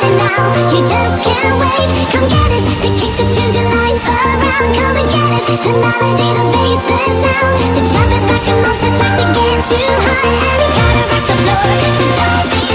it now, you just can't wait. Come get it, to kick the tunes your life around. Come and get it, the melody, the bass, the sound. The jump is back and monster tries to get too high. And we gotta rock the floor, so don't be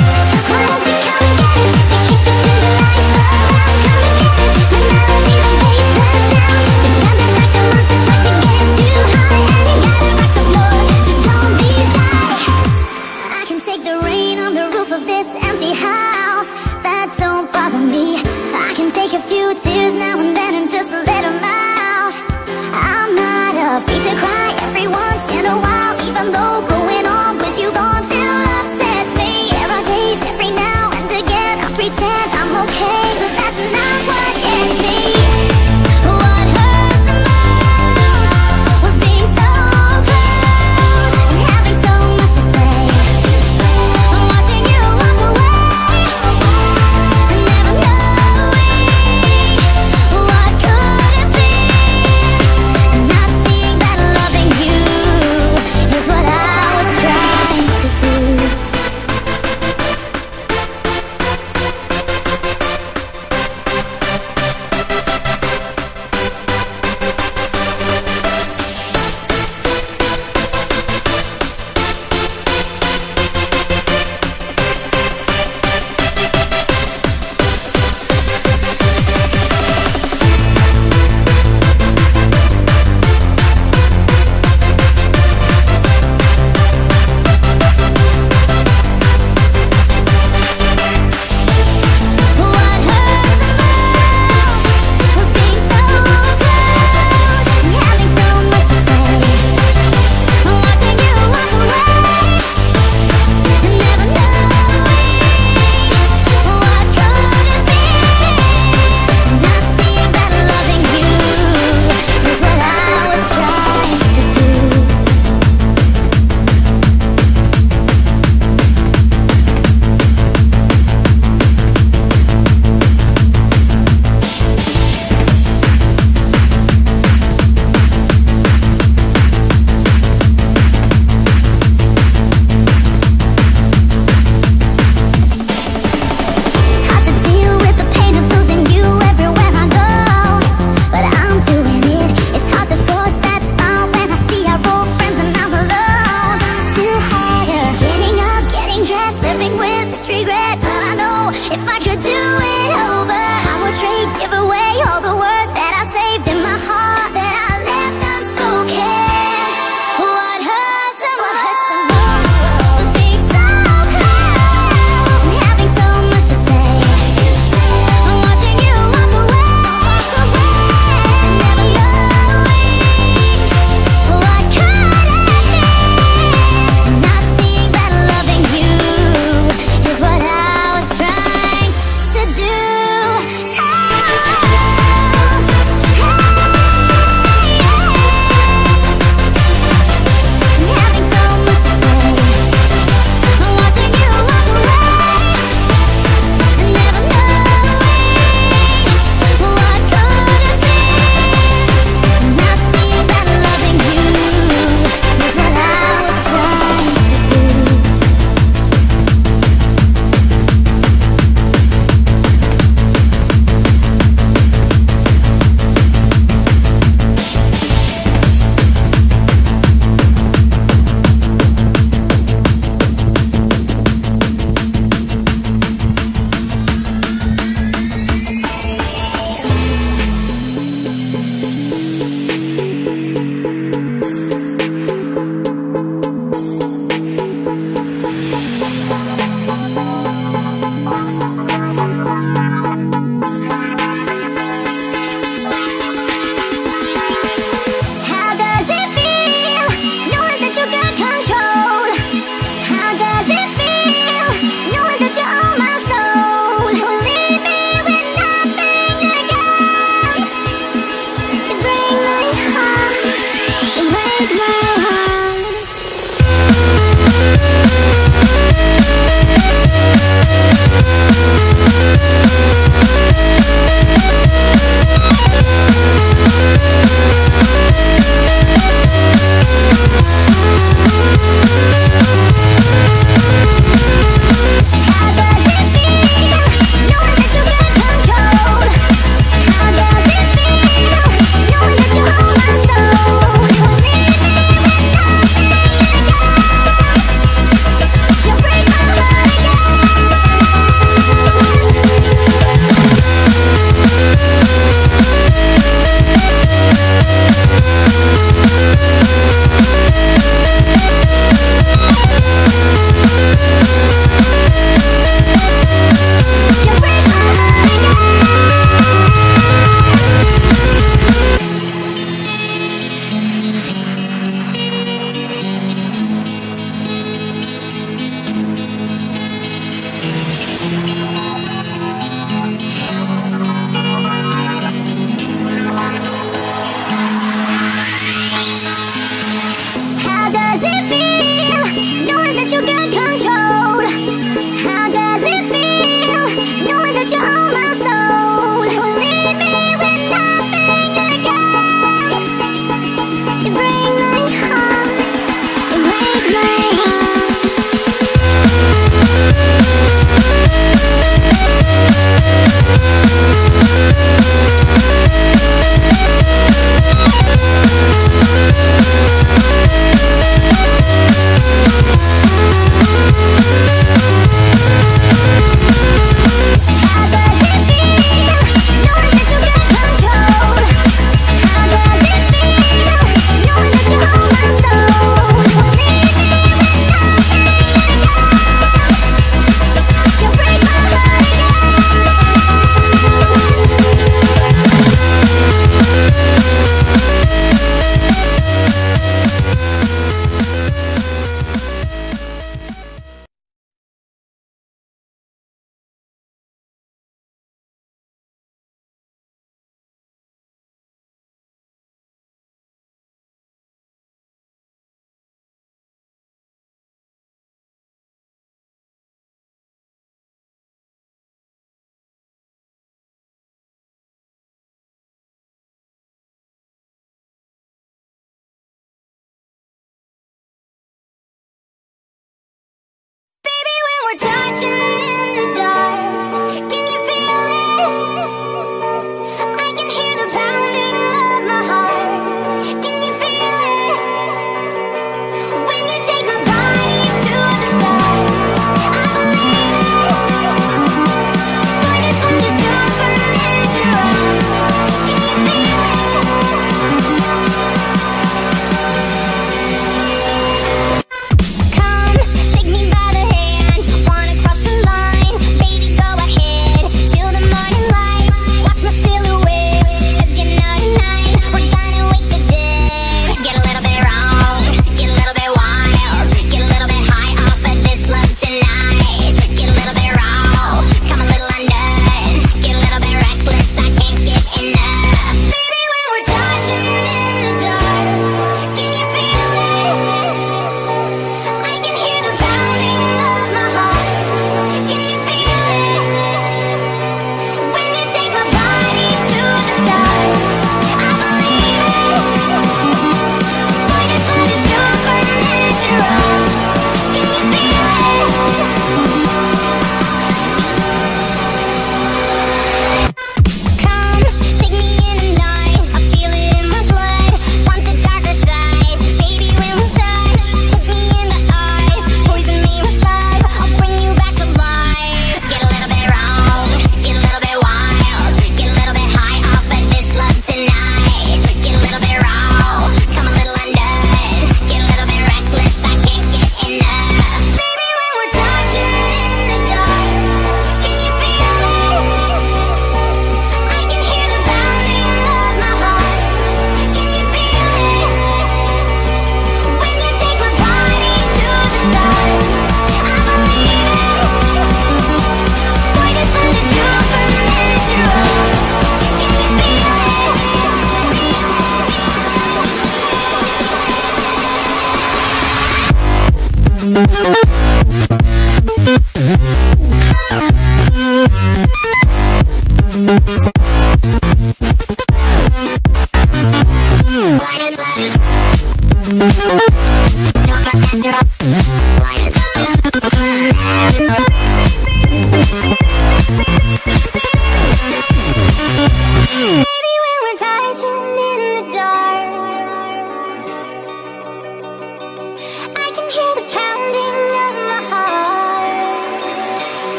why don't you come and get it, to kick the tunes your life around. Come and get it, the melody, the bass.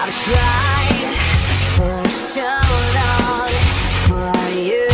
I've tried for so long for you.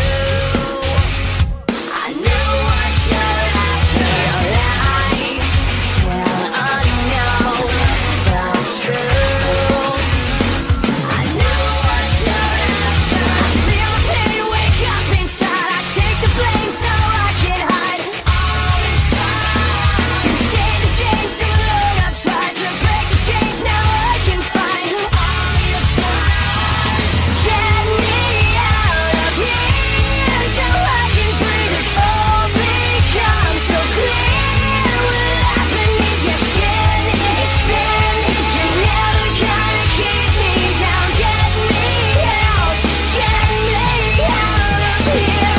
I know what you're after, your lies still unknown but true. I know what you're after. I feel the pain wake up inside. I take the blame so I can hide all this time. You stay the same so long. I've tried to break the chains, now I can find all your scars. Get me out of here so I can breathe. It's all become so clear. We're lost beneath your skin. It's thin. You're never gonna keep me down. Get me out, just get me out of here.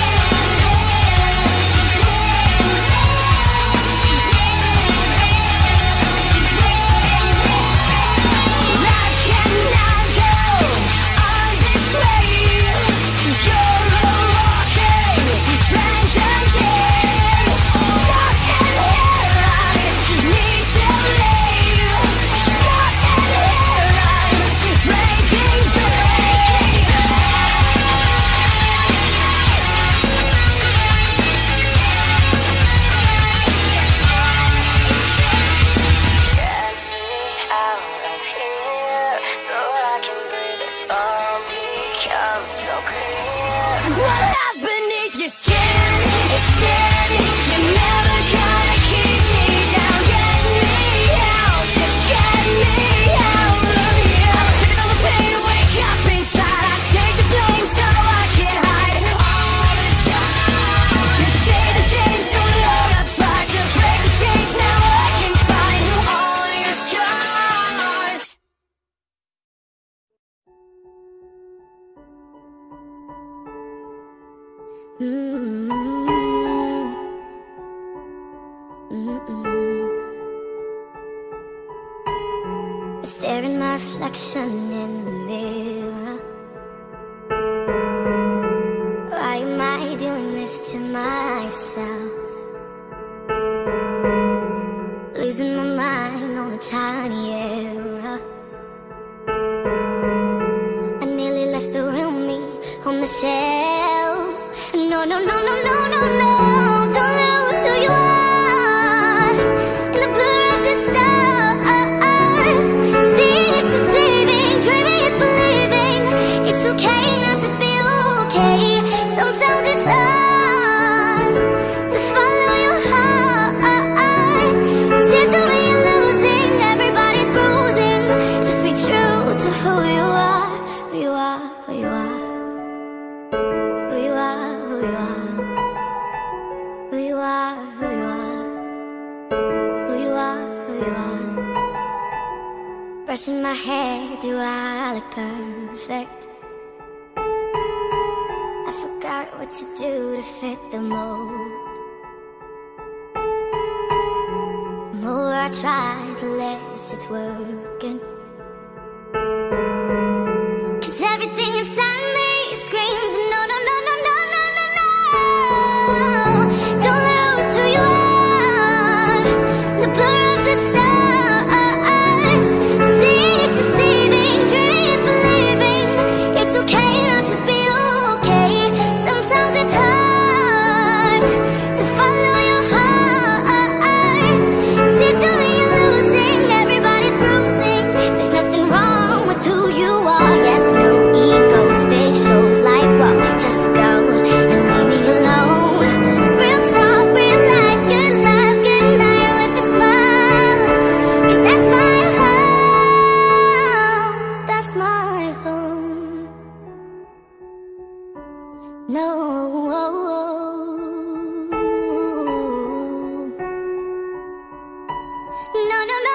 I cannot go on this way. You're a walking tragedy. Stuck in here, I need to leave. Stuck in here, I'm breaking free. Get me out of here so I can breathe. It's all become so clear. What lies beneath your skin? It's thin. You're never gonna keep me down. Get me out, just get me out of here. I feel the pain wake up inside. I take the blame so I can hide all this time. You stay the same so long. I've tried to break the chains, now I can find all your scars. Staring my reflection in the mirror. Why am I doing this to myself? Losing my mind on a tiny error. I nearly left the real me on the shelf. No, no, no, no, no, no, no. Don't lose who you are in the blur of the stars. Seeing is deceiving, dreaming is believing. It's okay not to be okay. Sometimes it's hard to follow your heart. Tears don't mean you're losing, everybody's bruising. Just be true to who you are, who you are, who you are. Who you are, who you are. Who you are, who you are. Who you are, who you are. Brushing my hair, do I look perfect? I forgot what to do to fit the mold. The more I try, the less it's working. 'Cause everything inside me screams no, no, no, no, no, no, no, no. Don't lose who you are in the blur of the stars. Seeing is deceiving, dreaming is believing. It's okay not to be okay. Sometimes it's hard to follow your heart. Tears don't mean you're losing, everybody's bruising. There's nothing wrong with who you are. Yes, no egos, fake shows like whoa. Just go and leave me alone. Real talk, real life, good love, good night with a smile. 'Cause that's my home, that's my home. No, no, no, no.